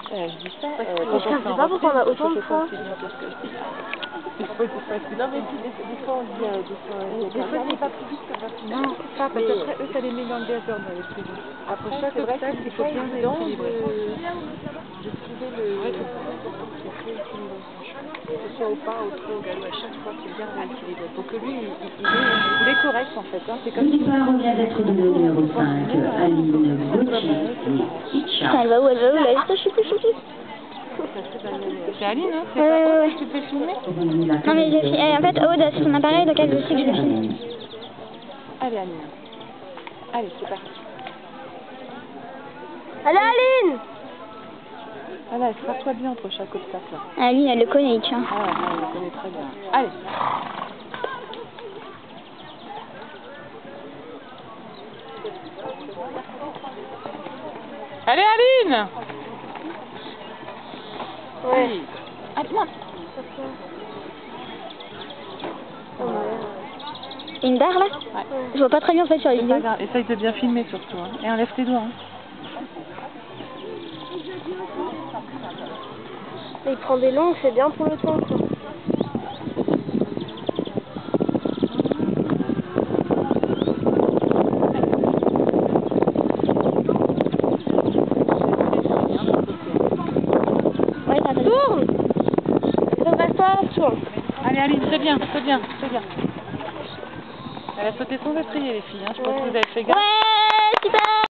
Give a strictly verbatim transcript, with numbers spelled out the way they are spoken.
Euh, je dis ça. Euh, Mais je ne sais pas pourquoi on a autant de points. Non, mais puis, des, des fois, on dit... Euh, des fois, on dit, des fois c'est pas plus vite, ça va plus vite. Non, ça, parce qu'après, eux, ça les met dans le désordre, les plus vite. Après, Chaque c'est vrai obstacle, que il c'est faut pas bien évident de, rééquilibrer. de trouver le... Ouais, c'est très équilibré, franchement. Que ce soit au pas, au trot, au galop, à chaque fois, c'est bien rééquilibré. Pour que lui, il, il, il, ait, il est correct, en fait. Hein. C'est comme Le départ vient d'être donné au numéro cinq, Aline Gauthier et Itcha. Elle va où, elle va où, là? Je sais plus, je sais plus. C'est Aline, hein? C'est Ouais, pas ouais, Aude ouais. que tu te fais filmer? Non, mais j'ai fait... En fait, Aude, sur son appareil, donc elle sait que je le filme. Allez, Aline. Allez, c'est parti. Allez, Aline! Voilà, frappe-toi bien entre chaque obstacle. Aline, elle le connaît, Itcha. Ah, ouais, elle le connaît très bien. Allez. Allez, Aline! Ouais. Allez. Allez, non. Une barre, là? Ouais. Je vois pas très bien, en fait, sur les C'est pas vidéos. grave. Essaye de bien filmer, surtout. Hein. Et enlève tes doigts. Hein. Il prend des longues, c'est bien pour le temps, quoi. Ouais, ça tourne! Redresse-toi, tourne. Allez, Aline, très bien, très bien, très bien. Elle a sauté sans étrier, les filles. Hein. Je pense que vous avez fait gaffe. Ouais, super!